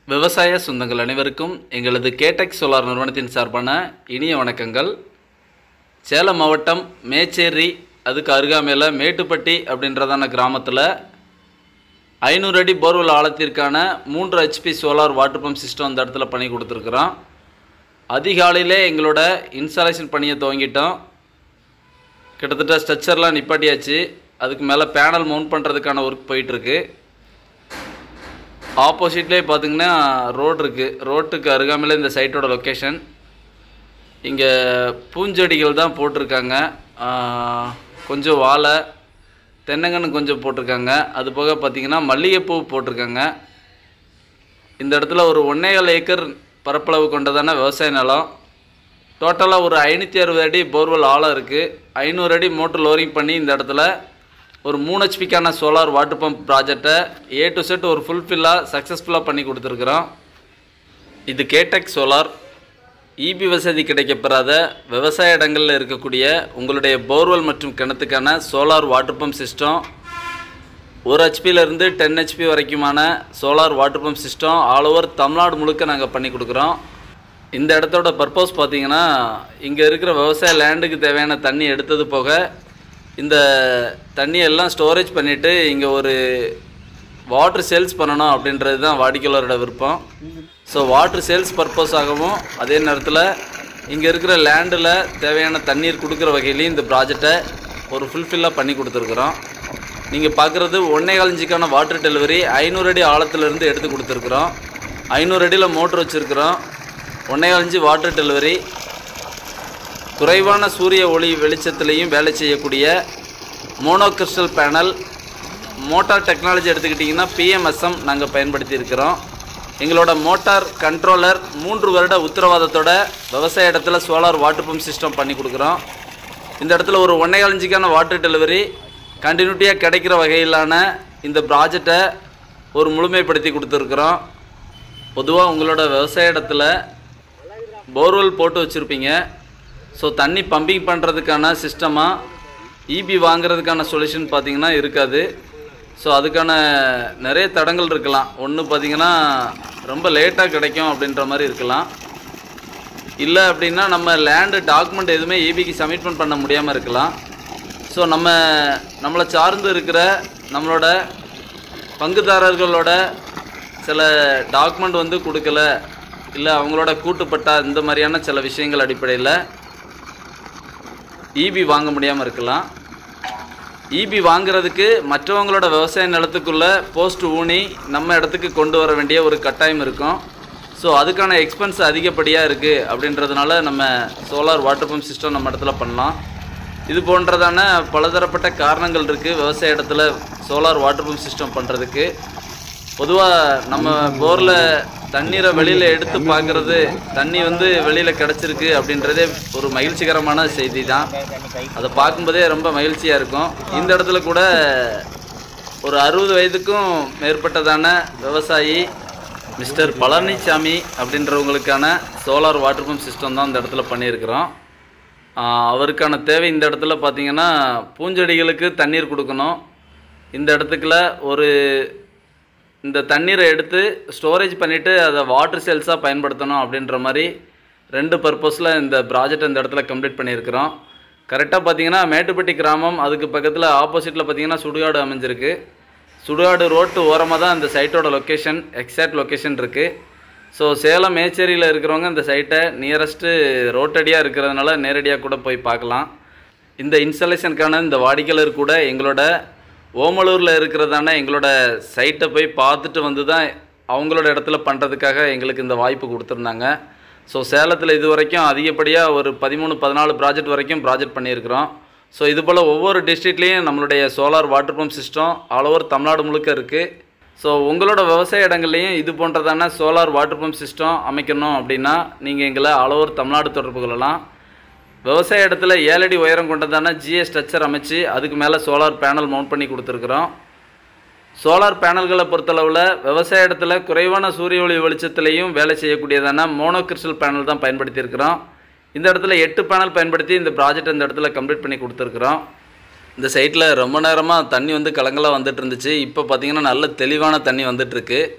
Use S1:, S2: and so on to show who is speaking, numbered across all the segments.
S1: விவசாய சொந்தங்கள் அனைவருக்கும் எங்களது கேடெக் சோலார் நிறுவனத்தின் சார்பான இனிய வணக்கங்கள். சேலம் மாவட்டம் மேச்சேரி அதுக்கு அருகாமையில் மேட்டுப்பட்டி அப்படின்றதான கிராமத்தில் 500 அடி போர்வெல் ஆழத்திற்கான 3 HP solar water pump system அந்த இடத்துல பண்ணி கொடுத்துருக்குறோம். அதிகாலையிலே எங்களோட இன்ஸ்டாலேஷன் பணியை துவங்கிட்டோம். கிட்டத்தட்ட ஸ்ட்ரக்சர்லாம் நிப்பாட்டியாச்சு. அதுக்கு மேலே பேனல் மவுண்ட் பண்ணுறதுக்கான ஒர்க் போயிட்டுருக்கு. ஆப்போசிட்லேயே பார்த்திங்கன்னா ரோடு இருக்குது. ரோட்டுக்கு அருகாமையில் இந்த சைட்டோட லொக்கேஷன். இங்கே பூஞ்செடிகள் தான் போட்டிருக்காங்க. கொஞ்சம் வாழை தென்னங்கன்று கொஞ்சம் போட்டிருக்காங்க. அது போக பார்த்திங்கன்னா மல்லிகைப்பூ போட்டிருக்காங்க. இந்த இடத்துல ஒரு 1.25 ஏக்கர் பரப்பளவு கொண்டதான விவசாய நிலம். டோட்டலாக ஒரு 560 அடி போர்வெல் ஆழம் இருக்குது. 500 அடி மோட்டர் லோரிங் பண்ணி இந்த இடத்துல ஒரு 3 HPக்கான சோலார் வாட்டர் பம்ப் ப்ராஜெக்டை A to Z ஒரு ஃபுல்ஃபில்லாக சக்ஸஸ்ஃபுல்லாக பண்ணி கொடுத்துருக்குறோம். இது கேடெக் சோலார். EB வசதி கிடைக்கப்பெறாத விவசாய இடங்களில் இருக்கக்கூடிய உங்களுடைய போர்வெல் மற்றும் கிணத்துக்கான சோலார் வாட்டர் பம்ப் சிஸ்டம் 1 HPலேருந்து 10 HP வரைக்குமான solar water pump system all over Tamil Nadu முழுக்க நாங்கள் பண்ணி கொடுக்குறோம். இந்த இடத்தோட பர்பஸ் பார்த்திங்கன்னா, இங்கே இருக்கிற விவசாய லேண்டுக்கு தேவையான தண்ணி எடுத்தது போக இந்த தண்ணியெல்லாம் ஸ்டோரேஜ் பண்ணிவிட்டு இங்கே ஒரு வாட்ரு சேல்ஸ் பண்ணணும் அப்படின்றது தான் வாடிக்கையாளரோட விருப்பம். ஸோ வாட்ரு சேல்ஸ் பர்பஸாகவும் அதே நேரத்தில் இங்கே இருக்கிற லேண்டில் தேவையான தண்ணீர் கொடுக்குற வகையிலையும் இந்த ப்ராஜெக்டை ஒரு ஃபுல்ஃபில்லாக பண்ணி கொடுத்துருக்குறோம். நீங்கள் பார்க்குறது 1.25 இன்ச்சுக்கான வாட்டர் டெலிவரி 500 அடி ஆழத்துலேருந்து எடுத்து கொடுத்துருக்குறோம். 500 அடியில் மோட்ரு வச்சுருக்குறோம். 1.25 இன்ச்சு வாட்டர் டெலிவரி. குறைவான சூரிய ஒளி வெளிச்சத்துலேயும் வேலை செய்யக்கூடிய mono crystal panel. Motor technology எடுத்துக்கிட்டிங்கன்னா PMSM நாங்கள் பயன்படுத்தி இருக்கிறோம். எங்களோட மோட்டார் கண்ட்ரோலர் 3 வருட உத்தரவாதத்தோட விவசாய இடத்துல சோலார் வாட்டர் பம்ப் சிஸ்டம் பண்ணி கொடுக்குறோம். இந்த இடத்துல ஒரு 1.25 இன்ச்சுக்கான வாட்டர் டெலிவரி கண்டினியூட்டியாக கிடைக்கிற வகையிலான இந்த ப்ராஜெக்டை ஒரு முழுமைப்படுத்தி கொடுத்துருக்குறோம். பொதுவாக உங்களோட விவசாய இடத்துல போர்வெல் போட்டு வச்சுருப்பீங்க. ஸோ தண்ணி பம்பிங் பண்ணுறதுக்கான சிஸ்டமாக EB வாங்கிறதுக்கான சொல்யூஷன் பார்த்திங்கன்னா இருக்காது. ஸோ அதுக்கான நிறைய தடங்கள் இருக்கலாம். ஒன்று பார்த்திங்கன்னா ரொம்ப லேட்டாக கிடைக்கும் அப்படின்ற மாதிரி இருக்கலாம். இல்லை அப்படின்னா நம்ம லேண்டு டாக்குமெண்ட் எதுவுமே EBக்கு சப்மிட்மெண்ட் பண்ண முடியாமல் இருக்கலாம். ஸோ நம்மளை சார்ந்து இருக்கிற நம்மளோட பங்குதாரர்களோட சில டாக்குமெண்ட் வந்து கொடுக்கல, இல்லை அவங்களோட கூட்டுப்பட்டா இந்த மாதிரியான சில விஷயங்கள் அடிப்படையில் EB வாங்க முடியாமல் இருக்கலாம். EB வாங்கிறதுக்கு மற்றவங்களோட விவசாய நிலத்துக்குள்ளே போஸ்ட் ஊனி நம்ம இடத்துக்கு கொண்டு வர வேண்டிய ஒரு கட்டாயம் இருக்கும். ஸோ அதுக்கான எக்ஸ்பென்ஸ் அதிகப்படியாக இருக்குது. அப்படின்றதுனால நம்ம சோலார் வாட்டர் பம்ப் சிஸ்டம் நம்ம இடத்துல பண்ணலாம். இது போன்றதான பலதரப்பட்ட காரணங்கள் இருக்குது விவசாய இடத்துல சோலார் வாட்டர் பம்ப் சிஸ்டம் பண்ணுறதுக்கு. பொதுவாக நம்ம போரில் தண்ணீரை வெளியில் எடுத்து பார்க்குறது, தண்ணி வந்து வெளியில் கிடச்சிருக்கு அப்படின்றதே ஒரு மகிழ்ச்சிகரமான செய்தி தான். அதை பார்க்கும்போதே ரொம்ப மகிழ்ச்சியாக இருக்கும். இந்த இடத்துல கூட ஒரு 60 வயதுக்கும் மேற்பட்டதான விவசாயி மிஸ்டர் பழனிசாமி அப்படின்றவங்களுக்கான சோலார் வாட்டர் பம்ப் சிஸ்டம் தான் இந்த இடத்துல பண்ணியிருக்கிறோம். அவருக்கான தேவை இந்த இடத்துல பார்த்திங்கன்னா பூஞ்செடிகளுக்கு தண்ணீர் கொடுக்கணும். இந்த இடத்துக்குள்ள இந்த தண்ணீரை எடுத்து ஸ்டோரேஜ் பண்ணிவிட்டு அதை வாட்டர் சேல்ஸாக பயன்படுத்தணும் அப்படின்ற மாதிரி 2 பர்பஸில் இந்த ப்ராஜெக்ட் இந்த இடத்துல கம்ப்ளீட் பண்ணியிருக்கிறோம். கரெக்டாக பார்த்திங்கன்னா மேட்டுப்பட்டி கிராமம், அதுக்கு பக்கத்தில் ஆப்போசிட்டில் பார்த்திங்கன்னா சுடுகாடு அமைஞ்சிருக்கு. சுடுகாடு ரோட்டு ஓரமாக தான் இந்த சைட்டோட லொக்கேஷன், எக்ஸாக்ட் லொக்கேஷன் இருக்குது. ஸோ சேலம் மேச்சேரியில் இருக்கிறவங்க இந்த சைட்டை நியரஸ்ட்டு ரோட்டடியாக இருக்கிறதுனால நேரடியாக கூட போய் பார்க்கலாம். இந்த இன்ஸ்டாலேஷனுக்கான இந்த வாடிக்கையாளர் கூட எங்களோட ஓமலூரில் இருக்கிறதான எங்களோட சைட்டை போய் பார்த்துட்டு வந்து தான் அவங்களோட இடத்துல பண்ணுறதுக்காக எங்களுக்கு இந்த வாய்ப்பு கொடுத்துருந்தாங்க. ஸோ சேலத்தில் இது வரைக்கும் அதிகப்படியாக ஒரு 13-14 ப்ராஜெக்ட் வரைக்கும் ப்ராஜெக்ட் பண்ணியிருக்கிறோம். ஸோ இது போல் ஒவ்வொரு டிஸ்ட்ரிக்ட்லேயும் நம்மளுடைய solar water pump system all over Tamil Nadu முழுக்க இருக்குது. ஸோ உங்களோட விவசாய இடங்கள்லையும் இது போன்றதான சோலார் வாட்டர் பம்ப் சிஸ்டம் அமைக்கணும் அப்படின்னா நீங்கள் எங்களை ஆல் ஓவர் தமிழ்நாடு தொடர்பு கொள்ளலாம். விவசாய இடத்துல 7 அடி உயரம் கொண்டதான GS ஸ்ட்ரக்சர் அமைச்சு அதுக்கு மேலே சோலார் பேனல் மவுண்ட் பண்ணி கொடுத்துருக்குறோம். சோலார் பேனல்களை பொறுத்தளவில் விவசாய இடத்துல குறைவான சூரிய ஒளி வெளிச்சத்துலேயும் வேலை செய்யக்கூடியதான மோனோ கிறிஸ்டல் பேனல் தான் பயன்படுத்தியிருக்கிறோம். இந்த இடத்துல 8 பேனல் பயன்படுத்தி இந்த ப்ராஜெக்ட் இந்த இடத்துல கம்ப்ளீட் பண்ணி கொடுத்துருக்குறோம். இந்த சைட்டில் ரொம்ப நேரமாக தண்ணி வந்து கலங்கலாக வந்துட்டு இருந்துச்சு. இப்போ பார்த்திங்கன்னா நல்ல தெளிவான தண்ணி வந்துட்டுருக்கு.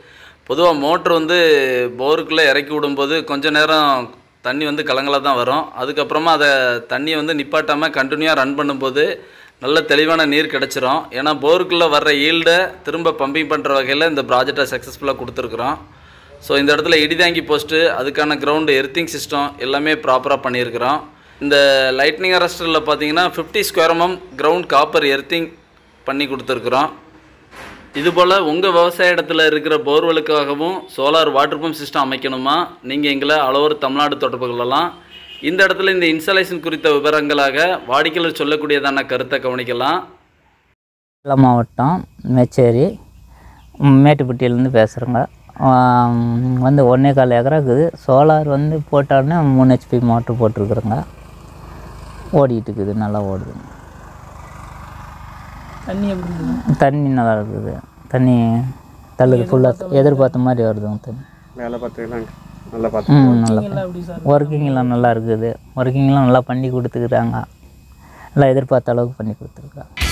S1: பொதுவாக மோட்ரு வந்து போருக்குள்ளே இறக்கி விடும்போது கொஞ்ச நேரம் தண்ணி வந்து கலங்கலாக தான் வரும். அதுக்கப்புறமா அதை தண்ணியை வந்து நிப்பாட்டாமல் கண்டினியூவாக ரன் பண்ணும்போது நல்ல தெளிவான நீர் கிடச்சிரும். ஏன்னா போருக்குள்ளே வர்ற ஈல்டை திரும்ப பம்பிங் பண்ணுற வகையில் இந்த ப்ராஜெக்டை சக்ஸஸ்ஃபுல்லாக கொடுத்துருக்குறோம். ஸோ இந்த இடத்துல இடிதாங்கி போஸ்ட்டு, அதுக்கான கிரவுண்டு எர்த்திங் சிஸ்டம் எல்லாமே ப்ராப்பராக பண்ணியிருக்கிறோம். இந்த லைட்னிங் அரஸ்டரில் பார்த்தீங்கன்னா 50 square mm ground copper earthing பண்ணி கொடுத்துருக்குறோம். இதுபோல் உங்கள் விவசாய இடத்துல இருக்கிற போர்வெலுக்காகவும் சோலார் வாட்டர் பம்ப் சிஸ்டம் அமைக்கணுமா, நீங்கள் எங்களை அளவோர் தமிழ்நாடு தொடர்பு கொள்ளலாம். இந்த இடத்துல இந்த இன்ஸ்டாலேஷன் குறித்த விவரங்களாக வாடிக்கையாளர் சொல்லக்கூடியதான கருத்தை கவனிக்கலாம்.
S2: சேலம் மாவட்டம் மேச்சேரி மேட்டுப்பட்டியிலேருந்து பேசுகிறேங்க. வந்து 1.25 ஏக்கரா இருக்குது. சோலார் வந்து போட்டோடனே 3 HP மோட்ரு போட்டிருக்குறேங்க. ஓடிட்டு இருக்குது, நல்லா ஓடுது. தண்ணி நல்லா இருக்குது. தண்ணி தள்ளுது, ஃபுல்லாக எதிர்பார்த்த மாதிரி வருதுங்க தண்ணி. நல்லா ஒர்க்கிங்லாம் நல்லா இருக்குது. ஒர்க்கிங்லாம் நல்லா பண்ணி கொடுத்துக்கிறாங்க. நல்லா எதிர்பார்த்த அளவுக்கு பண்ணி கொடுத்துருக்காங்க.